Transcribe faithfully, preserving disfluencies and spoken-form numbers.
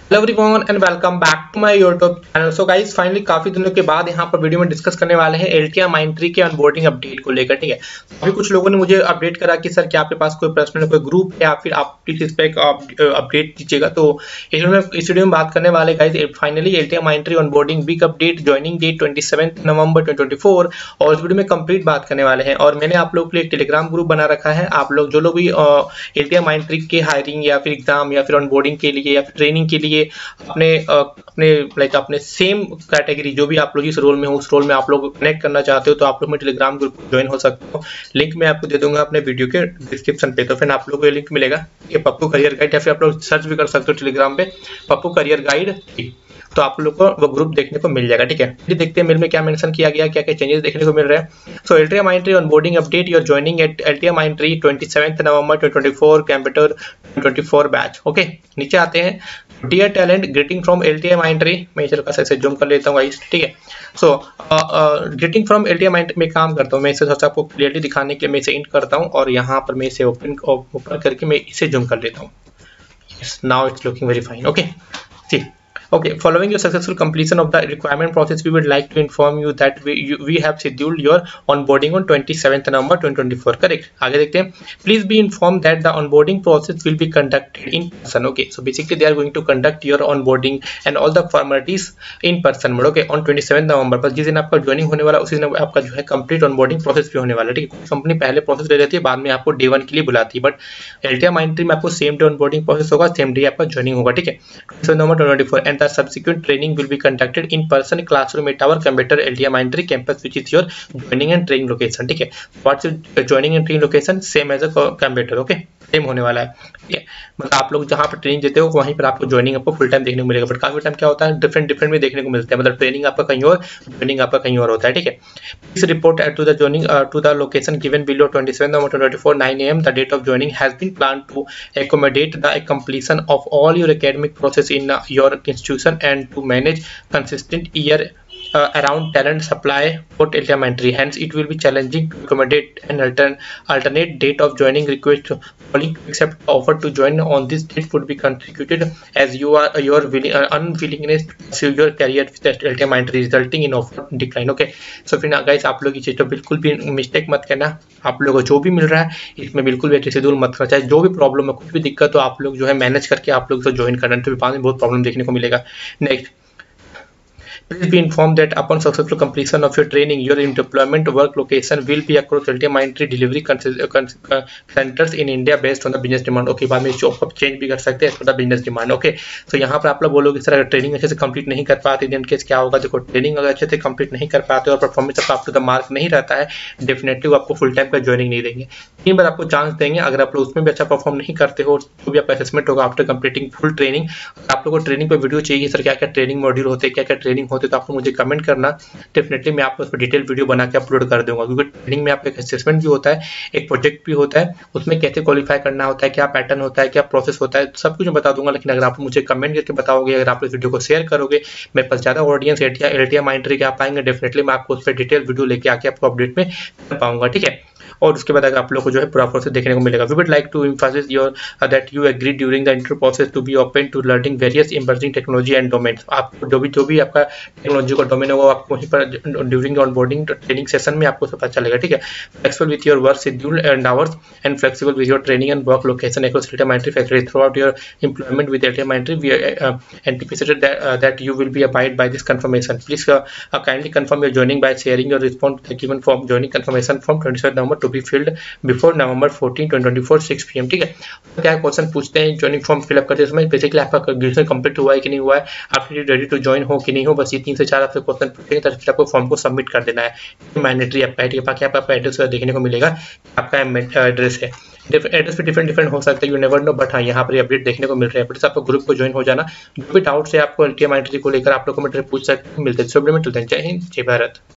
Hello everyone and welcome back to my YouTube channel. So guys finally काफी दिनों के बाद यहाँ पर वीडियो में डिस्कस करने वाले हैं एल्टिया माइंडट्री के ऑनबोर्डिंग अपडेट को लेकर। ठीक है, अभी कुछ लोगों ने मुझे अपडेट करा कि सर क्या आपके पास कोई पर्सनल कोई ग्रुप है या फिर आप प्लीज इस पे अपडेट दीजिएगा। तो इस वीडियो में बात करने वाले guys finally LTI Mindtree onboarding big update joining date twenty seventh November twenty twenty four, और इस वीडियो में कंप्लीट बात करने वाले हैं। और मैंने आप लोग के लिए एक टेलीग्राम ग्रुप बना रखा है। आप लोग जो लोग भी एल्टिया माइंडट्री के हायरिंग या फिर एग्जाम या फिर ऑनबोर्डिंग के लिए या फिर ट्रेनिंग के लिए अपने अपने लाइक अपने सेम कैटेगरी जो भी आप लोग इस रोल में हो उस रोल में आप लोग कनेक्ट करना चाहते हो तो आप लोग मेरे टेलीग्राम ग्रुप को ज्वाइन हो सकते हो। लिंक मैं आपको दे दूंगा अपने वीडियो के डिस्क्रिप्शन पे। तो फिर आप लोगों को ये लिंक मिलेगा, ये पप्पू करियर गाइड, या फिर आप लोग सर्च भी कर सकते हो टेलीग्राम पे पप्पू करियर गाइड, तो आप लोग को वो ग्रुप देखने को मिल जाएगा। ठीक है, ये देखते हैं मेल में क्या मेंशन किया गया, क्या क्या चेंजेस देखने को मिल रहे हैं। So LTI Mindtree onboarding update, your joining at LTI Mindtree twenty seventh November twenty twenty four computer twenty four batch. Okay, नीचे आते हैं। Dear talent, greeting from LTI Mindtree, मैं चलो ऐसे जूम कर लेता हूँ गाइस। ठीक है, so greeting from LTI Mindtree में काम करता हूँ मैं, इसे थोड़ा सा आपको क्लियरली दिखाने के लिए मैं इसे इंट करता हूँ और यहाँ पर मैं इसे ओपन ओपन करके मैं इसे जूम कर लेता हूँ। Yes, now it's looking very fine. Okay, see Okay, following your successful completion of the requirement process, we would like to inform you that we you, we have scheduled your onboarding on twenty seventh November twenty twenty-four. Correct. आगे देखते हैं. Please be informed that the onboarding process will be conducted in person. Okay, so basically they are going to conduct your onboarding and all the formalities in person mode. Okay, on twenty seventh November, पर जिस दिन आपका joining होने वाला उसी दिन आपका जो है कंप्लीट ऑनबोर्डिंग प्रोसेस भी होने वाला है। ठीक है, कंपनी पहले प्रोसेस ले लेती है, बाद में आपको डे वन के लिए बुलाती है, बट एल्टिया माइंडट्री में आपको सेम डे ऑनबोर्डिंग प्रोसेस होगा, सेम डे आपका ज्वाइनिंग होगा। ठीक है, twenty seventh November twenty twenty-four and the subsequent training will be conducted in person classroom at our computer Eltia Maindtree campus, which is your joining and training location. ठीक है, what's your joining and training location? Same as a computer. Okay, same होने वाला है। ठीक है, मतलब आप लोग जहाँ पर ट्रेनिंग देते हो वहीं पर आपको ज्वाइनिंग आपको फुल टाइम देखने को मिलेगा, बट काफी टाइम क्या होता है डिफरेंट डिफरेंट में देखने को मिलता है, मतलब ट्रेनिंग आपका कहीं और ज्वाइनिंग आपका कहीं और होता है। ठीक है, please report to the joining to the location given below twenty seventh November twenty twenty-four nine a m The date of joining has been planned to accommodate the completion of all your academic process in uh, your institution and to manage consistent year Uh, around talent supply for Eltia Maindtree. Hence, it will be challenging to accommodate an altern alternate date of joining request. Calling to accept offer to join on this date would be contributed as you are uh, your willing, uh, unwillingness to pursue your career with Eltia Maindtree, resulting in offer decline. Okay, so फिर guys आप लोग ये चीज तो बिल्कुल भी mistake मत करना। आप लोगों को जो भी मिल रहा है इसमें बिल्कुल भी शेड्यूल मत करना, चाहे जो भी प्रॉब्लम है कुछ भी दिक्कत तो आप लोग जो है मैनेज करके आप लोग ज्वाइन करना, तो बाद में बहुत प्रॉब्लम देखने को मिलेगा। Next, please be informed that upon successful completion of your training, your employment work location will be across Eltia Maindtree delivery centers in India based on the business demand. Okay, बाद में इसको आप change भी कर सकते हैं for the business demand. Okay, so यहाँ पर आप लोग बोलोगे सर अगर ट्रेनिंग अच्छे से कंप्लीट नहीं कर पाते दिन केस क्या होगा। देखो, ट्रेनिंग अगर अच्छे से कंप्लीट नहीं कर पाते और परफॉर्मेंस आपका अप टू द मार्क नहीं रहता है, डेफिनेटली आपको फुल टाइम का ज्वाइनिंग नहीं देंगे। तीन बार आपको चांस देंगे, अगर आप लोग उसमें भी अच्छा परफॉर्म नहीं करते हो, जो भी आपका असेसमेंट होगा आफ्टर कंप्लीटिंग फुल ट्रेनिंग, आप लोग को ट्रेनिंग पर वीडियो चाहिए सर क्या क्या ट्रेनिंग मॉड्यूल होते हैं, क्या क्या ट्रेनिंग होते हैं, तो आप लोग मुझे कमेंट करना, डेफिनेटली मैं आपको उस पर डिटेल वीडियो बना के अपलोड कर दूंगा। क्योंकि ट्रेनिंग में आपका एक असेसमेंट भी होता है, एक प्रोजेक्ट भी होता है, उसमें कैसे क्वालिफाई करना होता है, क्या पैटर्न होता है, क्या प्रोसेस होता है, सब कुछ मैं बता दूंगा। लेकिन अगर आप मुझे कमेंट करके बताओगे, अगर आप इस वीडियो को शेयर करोगे, मेरे पास ज्यादा ऑडियंस एल्टिया एल्टिया माइंडट्री के आ पाएंगे, डेफिनेटली मैं आपको उस पर डिटेल वीडियो लेके आके आपको अपडेट में कर पाऊंगा। ठीक है, और उसके बाद अगर आप लोग को जो है पूरा प्रोसेस देखने को मिलेगा। We would like to emphasize your that you agree during the interview process to be open to learning various emerging technology and domains. आपको जो भी जो भी आपका टेक्नोलॉजी का डोमेन होगा आपको वहीं पर ड्यूरिंग ऑनबोर्डिंग ट्रेनिंग सेशन में आपको सब पता चलेगा। ठीक है, flexible with your work schedule and hours and flexible with your training and work location across LTI Mindtree factory throughout your employment with LTI Mindtree. We anticipated that uh, that you will be abide by this confirmation. Please uh, uh, kindly confirm your joining by sharing your response to the given form joining confirmation from twenty-seventh November to be filled before November fourteen twenty twenty four six P M. ठीक है, तो क्या question पूछते हैं joining form fill up करते समय, basically आपका graduation complete हुआ है कि नहीं हुआ है, आप रेडी टू ज्वाइन हो कि नहीं हो, बस ये तीन से चार आपसे क्वेश्चन पूछेंगे, तो फिर आपको फॉर्म को सबमिट कर देना है। मैंडेटरी आपका है, बाकी आपका एड्रेस देखने को मिलेगा, आपका एड्रेस है, एड्रेस भी डिफरेंट डिफरेंट हो सकता है, यू नेवर नो, बट हाँ यहाँ पर अपडेट देखने को मिल रहा है। बट आपको ग्रुप को ज्वाइन हो जाना, जो भी डाउट्स है आपको एल्टिया माइंडट्री को लेकर आप लोग कमेंट पूछ सकते हैं। मिलते हैं जय हिंद जय भारत।